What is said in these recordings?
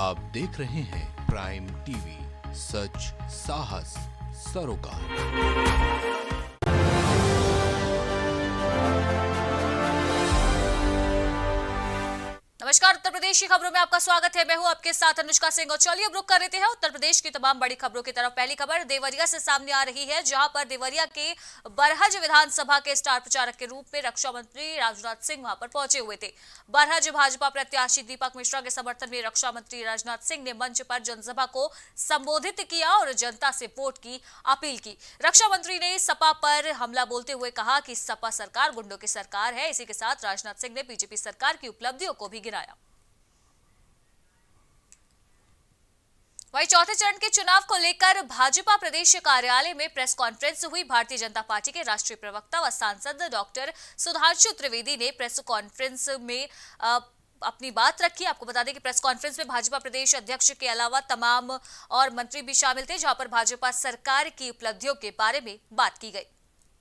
आप देख रहे हैं प्राइम टीवी, सच साहस सरोकार। नमस्कार, उत्तर प्रदेश की खबरों में आपका स्वागत है। मैं हूं आपके साथ अनुष्का सिंह और चलिए अब रुक कर लेते हैं उत्तर प्रदेश की तमाम बड़ी खबरों की तरफ। पहली खबर देवरिया से सामने आ रही है, जहां पर देवरिया के बरहज विधानसभा के स्टार प्रचारक के रूप में रक्षा मंत्री राजनाथ सिंह वहां पर पहुंचे हुए थे। बरहज भाजपा प्रत्याशी दीपक मिश्रा के समर्थन में रक्षा मंत्री राजनाथ सिंह ने मंच पर जनसभा को संबोधित किया और जनता से वोट की अपील की। रक्षा मंत्री ने सपा पर हमला बोलते हुए कहा कि सपा सरकार गुंडों की सरकार है। इसी के साथ राजनाथ सिंह ने बीजेपी सरकार की उपलब्धियों को भी गिनाया। वहीं चौथे चरण के चुनाव को लेकर भाजपा प्रदेश कार्यालय में प्रेस कॉन्फ्रेंस हुई। भारतीय जनता पार्टी के राष्ट्रीय प्रवक्ता व सांसद डॉक्टर सुधांशु त्रिवेदी ने प्रेस कॉन्फ्रेंस में अपनी बात रखी। आपको बता दें कि प्रेस कॉन्फ्रेंस में भाजपा प्रदेश अध्यक्ष के अलावा तमाम और मंत्री भी शामिल थे, जहां पर भाजपा सरकार की उपलब्धियों के बारे में बात की गई।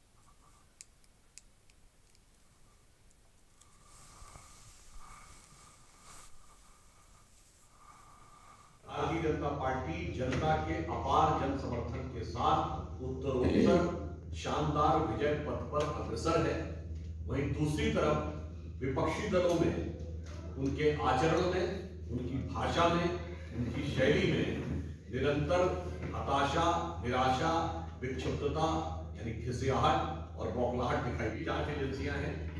भारतीय जनता पार्टी जनता के अपार जन समर्थन के साथ उत्तरोत्तर शानदार विजय पथ पर अग्रसर है। वहीं दूसरी तरफ विपक्षी दलों में उनके आचरण में, उनकी भाषा में, उनकी शैली में निरंतर हताशा, निराशा, विक्षिप्तता यानी खिसियाहट और बौखलाहट दिखाई दी। जांच एजेंसियां हैं,